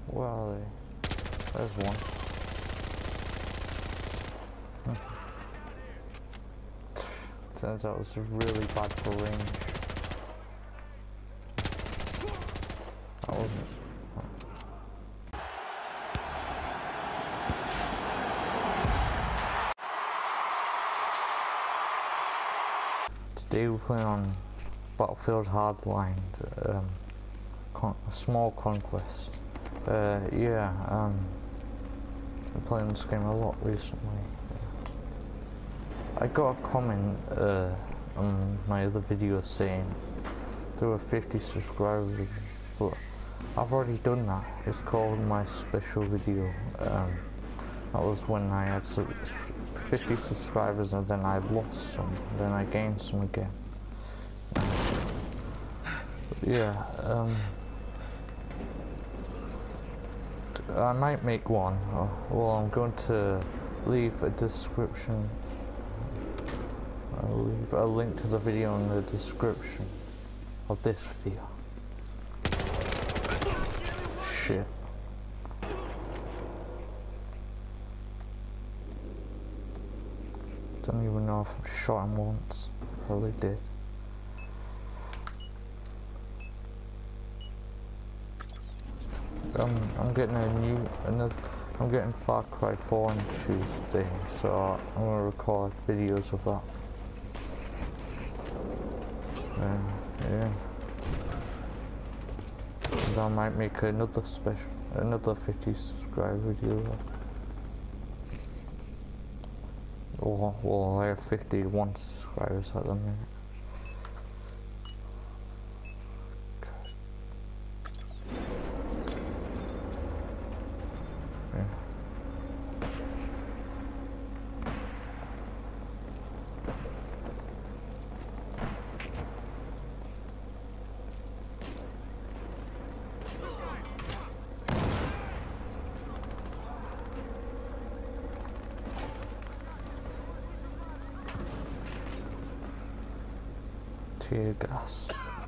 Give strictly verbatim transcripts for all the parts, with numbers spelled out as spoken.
Where are they? There's one. Turns out it's really bad for range. That wasn't. Today we're playing on Battlefield Hardline, um, con a small conquest. Uh, yeah, um, I've been playing this game a lot recently. I got a comment uh, on my other video saying there were fifty subscribers, but I've already done that. It's called my special video. Um, that was when I had fifty subscribers and then I lost some, then I gained some again. But yeah, um, I might make one. Well, I'm going to leave a description. I'll leave a link to the video in the description of this video. Shit. Don't even know if I shot him once. Probably did. Um, I'm getting a new, another, I'm getting Far Cry four on Tuesday, so I'm gonna record videos of that. Uh, yeah. And I might make another special, another fifty subscriber video. Oh, well, I have fifty-one subscribers at the minute. Yeah. Tear gas.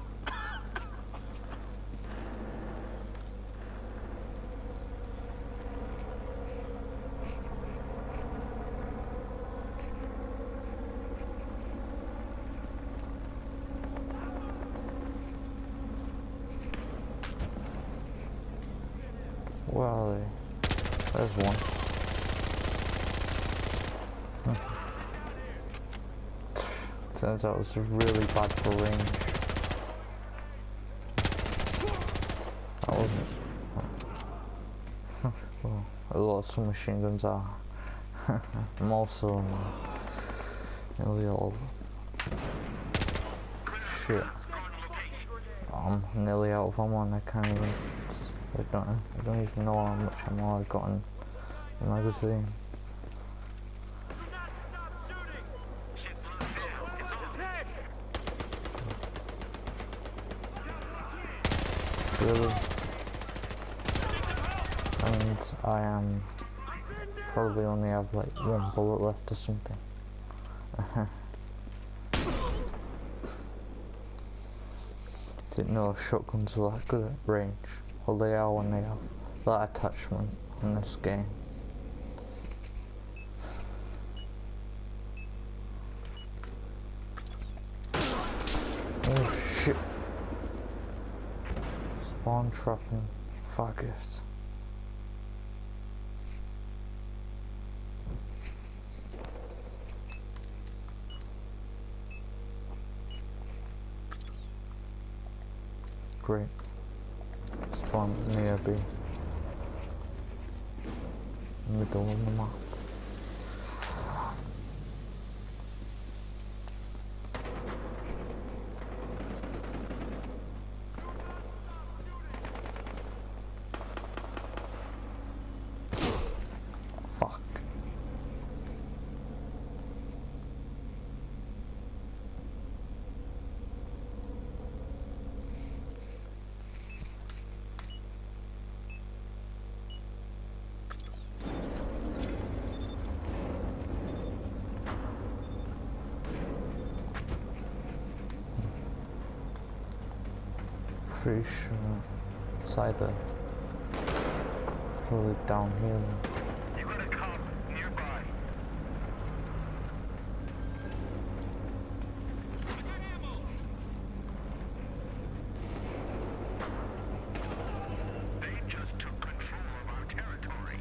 Where are they? There's one. Turns out it's really bad for range. That wasn't. Well, a lot of submachine guns are. Most of them are. Nearly all of them. Shit. I'm nearly out of ammo and I can't even. I don't, I don't even know how much ammo I've got in the magazine. Really? And I am probably only have like one bullet left or something. Didn't know shotguns were that good at range. Well, they are when they have that attachment in this game. Oh shit. Spawn trapping faggots. Great. Spawn near B. Middle of the map. Fuck. Pretty sure it's either further down here. You got a cop nearby. They just took control of our territory.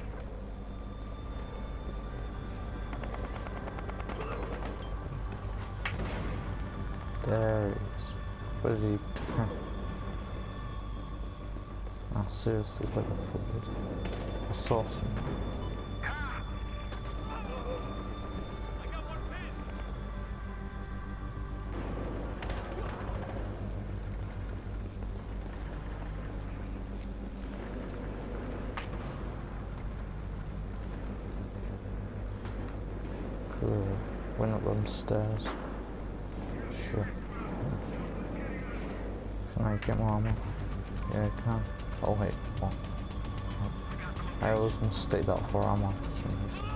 There he is. Where is he? Huh. Oh, seriously, where the fuck is he? I saw some. Cool. Went up them stairs. Sure. Can I get more ammo? Yeah, I can. Oh wait, what? I always mistake that for ammo for some reason.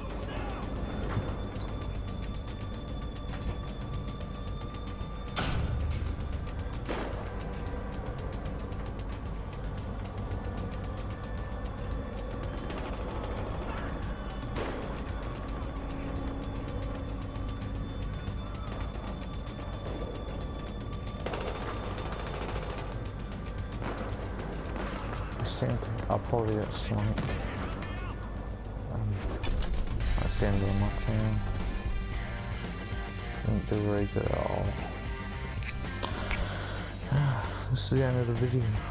I think I'll probably get sniped. Um, that's the end of the match anyway. Didn't do very good at all. This is the end of the video.